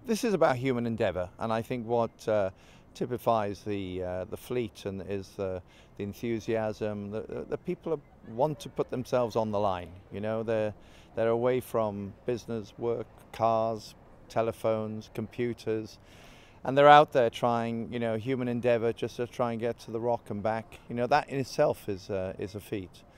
This is about human endeavour, and I think what typifies the fleet and is the enthusiasm. The people want to put themselves on the line. You know, they're away from business, work, cars, telephones, computers, and they're out there trying, you know, human endeavour just to try and get to the rock and back. You know, that in itself is a feat.